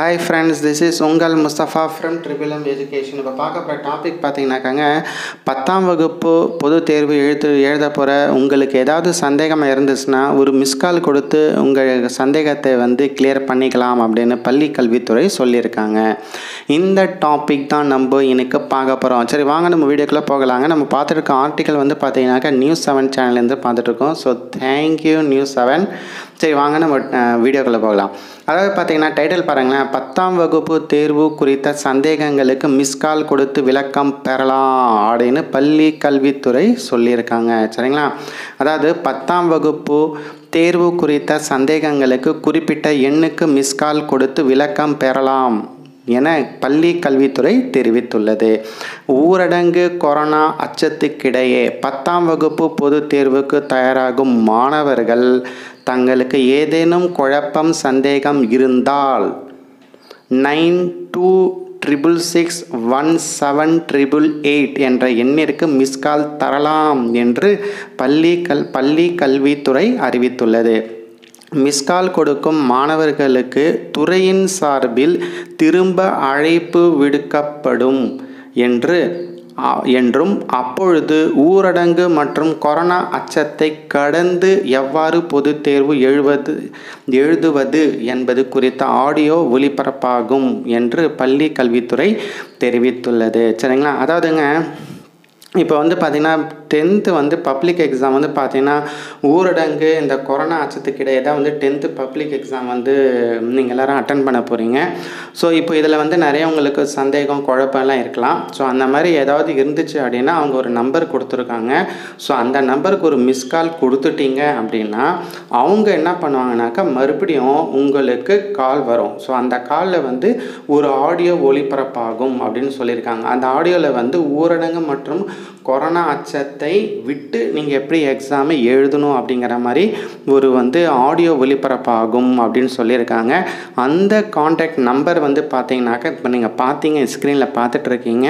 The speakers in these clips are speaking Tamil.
Hi friends, this is Ungal Mustafa from Triple M Education. இப்போ பார்க்க போகிற டாபிக் பார்த்தீங்கன்னாக்காங்க 10ஆம் வகுப்பு பொதுத் தேர்வு எழுத போகிற உங்களுக்கு ஏதாவது சந்தேகம் இருந்துச்சுன்னா ஒரு மிஸ்கால் கொடுத்து உங்கள் சந்தேகத்தை கிளியர் பண்ணிக்கலாம் அப்படின்னு பள்ளி கல்வித்துறை சொல்லியிருக்காங்க. இந்த டாபிக் தான் நம்ம இன்னைக்கு பார்க்க போகிறோம். சரி வாங்க நம்ம வீடியோக்குள்ளே போகலாங்க. நம்ம பார்த்துருக்க ஆர்டிக்கல் பார்த்தீங்கன்னாக்கா நியூஸ் 7 சேனல்லேருந்து பார்த்துட்ருக்கோம். So thank you news 7. சரி வாங்க நம்ம வீடியோக்குள்ளே போகலாம். அதாவது பார்த்தீங்கன்னா டைட்டில் பாருங்களேன், 10ஆம் வகுப்பு தேர்வு குறித்த சந்தேகங்களுக்கு மிஸ்கால் கொடுத்து விளக்கம் பெறலாம் அப்படின்னு பள்ளி கல்வித்துறை சொல்லியிருக்காங்க. சரிங்களா? அதாவது 10ஆம் வகுப்பு தேர்வு குறித்த சந்தேகங்களுக்கு குறிப்பிட்ட எண்ணுக்கு மிஸ்கால் கொடுத்து விளக்கம் பெறலாம் என பள்ளி கல்வித்துறை தெரிவித்துள்ளது. ஊரடங்கு கொரோனா அச்சத்துக்கிடையே 10ஆம் வகுப்பு பொதுத் தேர்வுக்கு தயாராகும் மாணவர்கள் தங்களுக்கு ஏதேனும் குழப்பம் சந்தேகம் இருந்தால் 9266617888 என்ற எண்ணிற்கு மிஸ்கால் தரலாம் என்று பள்ளி கல்வித்துறை அறிவித்துள்ளது. மிஸ்கால் கொடுக்கும் மாணவர்களுக்கு துறையின் சார்பில் திரும்ப அழைப்பு விடுக்கப்படும் என்றும் அப்பொழுது ஊரடங்கு மற்றும் கொரோனா அச்சத்தை கடந்து எவ்வாறு பொதுத் தேர்வு எழுதுவது என்பது குறித்த ஆடியோ ஒளிபரப்பாகும் என்று பள்ளி கல்வித்துறை தெரிவித்துள்ளது. சரிங்களா? அதாவதுங்க இப்போ பார்த்திங்கன்னா 10th பப்ளிக் எக்ஸாம் பார்த்திங்கன்னா ஊரடங்கு இந்த கொரோனா அச்சத்துக்கிடையே தான் 10th பப்ளிக் எக்ஸாம் நீங்கள் எல்லோரும் அட்டன் பண்ண போகிறீங்க. ஸோ இப்போ இதில் நிறைய உங்களுக்கு சந்தேகம் குழப்பம்லாம் இருக்கலாம். ஸோ அந்த மாதிரி ஏதாவது இருந்துச்சு அப்படின்னா அவங்க ஒரு நம்பர் கொடுத்துருக்காங்க. ஸோ அந்த நம்பருக்கு ஒரு மிஸ்கால் கொடுத்துட்டீங்க அப்படின்னா அவங்க என்ன பண்ணுவாங்கனாக்கா மறுபடியும் உங்களுக்கு கால் வரும். ஸோ அந்த காலில் ஒரு ஆடியோ ஒளிபரப்பாகும் அப்படின்னு சொல்லியிருக்காங்க. அந்த ஆடியோவில் ஊரடங்கு மற்றும் கொரோனா அச்சத்தை விட்டு நீங்கள் எப்படி எக்ஸாமை எழுதணும் அப்படிங்கிற மாதிரி ஒரு ஆடியோ ஒளிபரப்பாகும் அப்படின்னு சொல்லியிருக்காங்க. அந்த கான்டாக்ட் நம்பர் பார்த்தீங்கன்னாக்கா இப்போ நீங்கள் பார்த்தீங்க ஸ்க்ரீனில் பார்த்துட்ருக்கீங்க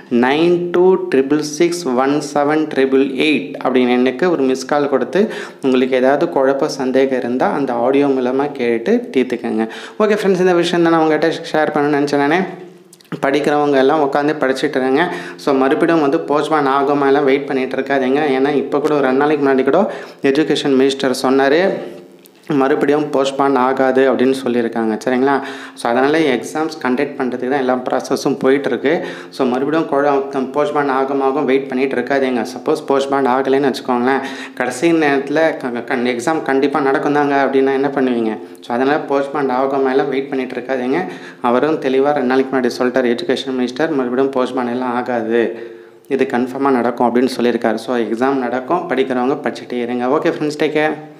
9266617888 அப்படின்னு எனக்கு ஒரு மிஸ்கால் கொடுத்து உங்களுக்கு ஏதாவது குழப்ப சந்தேகம் இருந்தால் அந்த ஆடியோ மூலமாக கேட்டு தீர்த்துக்கங்க. ஓகே ஃப்ரெண்ட்ஸ், இந்த விஷயம் தான் நான் உங்கள்கிட்ட ஷேர் பண்ணணும்னு நினச்சேனே. படிக்கிறவங்க எல்லாம் உட்காந்து படிச்சுட்டுருங்க. ஸோ மறுபடியும் போஸ்ட்பான் ஆகாமல் எல்லாம் வெயிட் பண்ணிகிட்டு இருக்காதீங்க. ஏன்னா இப்போ கூட ஒரு 2 நாளைக்கு முன்னாடி கூட எஜுகேஷன் மினிஸ்டர் சொன்னார் மறுபடியும் போஸ்ட்பான் ஆகாது அப்படின்னு சொல்லியிருக்காங்க. சரிங்களா? ஸோ அதனால் எக்ஸாம்ஸ் கண்டக்ட் பண்ணுறதுக்கு தான் எல்லா ப்ராசஸும் போயிட்டுருக்கு. ஸோ மறுபடியும் போஸ்ட்பான் ஆகும் வெயிட் பண்ணிகிட்டு இருக்காதீங்க. சப்போஸ் போஸ்ட்பான் ஆகலைன்னு வச்சுக்கோங்களேன், கடைசி நேரத்தில் எக்ஸாம் கண்டிப்பாக நடக்கும் தாங்க அப்படின்னா என்ன பண்ணுவீங்க? ஸோ அதனால் போஸ்ட்பான் ஆகாமல் எல்லாம் வெயிட் பண்ணிகிட்டு இருக்காதீங்க. அவரும் தெளிவாக 2 நாளைக்கு முன்னாடி சொல்லிட்டார் எஜுகேஷன் மினிஸ்டர், மறுபடியும் போஸ்ட்பான் எல்லாம் ஆகாது, இது கன்ஃபார்மாக நடக்கும் அப்படின்னு சொல்லியிருக்காரு. ஸோ எக்ஸாம் நடக்கும், படிக்கிறவங்க படிச்சுட்டே இருங்க. Okay friends, take care.